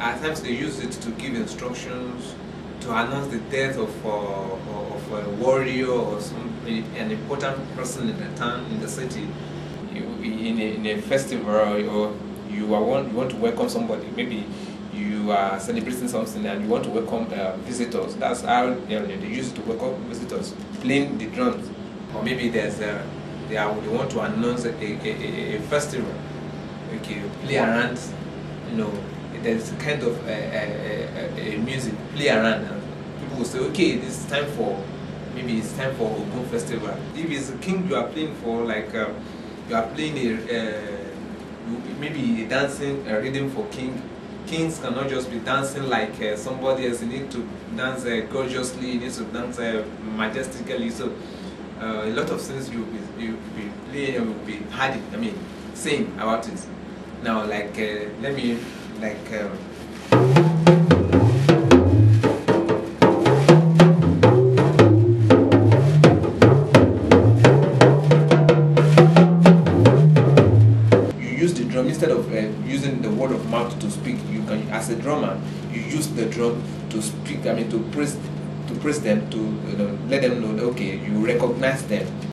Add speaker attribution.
Speaker 1: at times they use it to give instructions, to announce the death of a warrior or an important person in the town, in the city. In a festival, or you want to welcome somebody, maybe you are celebrating something and you want to welcome visitors. That's how they use it to welcome visitors, playing the drums. Or maybe they want to announce a festival. Okay, play around, there's kind of a music, play around, and people will say, okay, this is time for, maybe it's time for Ogun festival. If it's a king you are playing for, like you are playing maybe a dancing rhythm for king. Kings cannot just be dancing like somebody else. You need to dance gorgeously, you need to dance majestically. So a lot of things you'll be playing and will be saying about it. Now, like let me use the drum instead of using the word of mouth to speak. You can, as a drummer, you use the drum to speak. To praise them, to let them know, okay, you recognize them.